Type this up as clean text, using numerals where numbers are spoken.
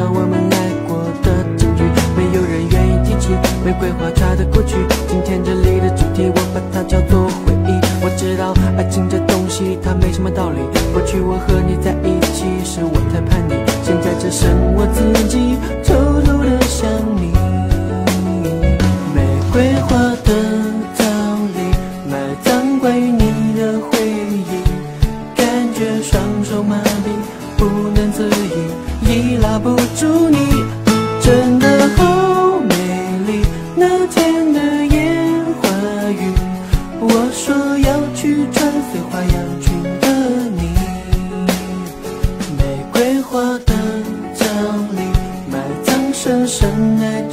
到我们爱过的证据，没有人愿意提起玫瑰花茶的过去。今天这里的主题，我把它叫做回忆。我知道爱情这东西它没什么道理，过去我和你在一起时我太叛逆，现在只剩我自己偷偷的想你。玫瑰花的葬礼，埋葬关于你的回忆，感觉双手麻痹，不能自已，已拉不住你。真的好美丽，那天的烟花雨，我说要去穿碎花洋裙的你。玫瑰花的葬礼，埋葬深深爱